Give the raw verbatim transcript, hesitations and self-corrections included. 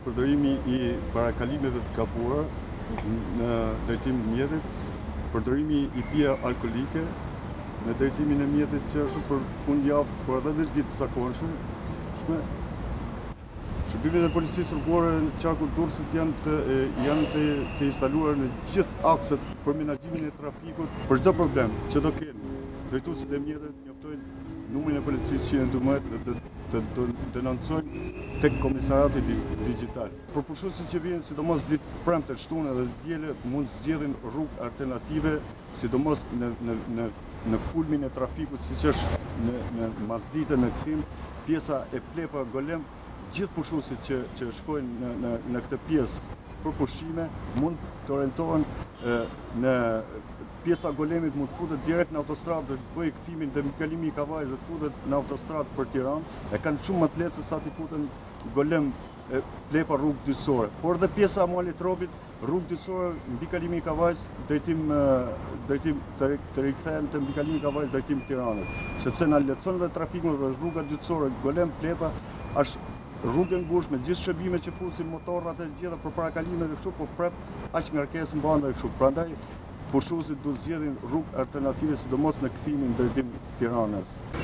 përdorimi i parakalimeve të kapuara në drejtim mjetit, përdorimi i pija alkolike në drejtimin e mjetit që është për fundjavë, por edhe në ditë zakonshme. Shërbimet e policisë rrugore në qarkun Durrësit janë të janë të, të instaluar në gjithë akset për menaxhimin e trafikut për çdo problem që do kenë. Drejtuesit e mjetit njoftojnë numrin e policisë që ndërmjet të të, të denoncojnë tek komisariati digjital. Përpushtuesit që vijnë sidomos ditë premte, shtunë dhe diele mund zgjedhin rrugë alternative, sidomos në në në në kulmin e trafikut, siç është në në Masdite, në kthim, pjesa e Plepa Golem. Gjithë pushuesit që, që shkojnë në, në, në këtë pjesë për pushime mund të orientohen në pjesa Golemit, mund të futet direkt në autostradë dhe të bëjë kthimin te kalimi i Kavajës dhe të futet në autostradë për Tiranë. E kanë shumë më të lehtë se sa të futen Golem e Plepa rrugë dyqësore. Por dhe pjesa Muali Tropit, rrugë dyqësore mbi kalimin e Kavajës, drejtim drejtim të, të rikthehen te mbi kalimin e Kavajës drejtim Tiranës, sepse na lehtëson dhe trafikun rruga dyqësore Golem Plepa është rrugë ngushtë me gjithë shërbimet që fusin motorrat e gjitha për parakalimeve kështu, po prap aq ngarkesë mbande kështu. Prandaj pushuesit duhet zgjedhin rrugë alternative, sidomos në kthimin drejtim Tiranës.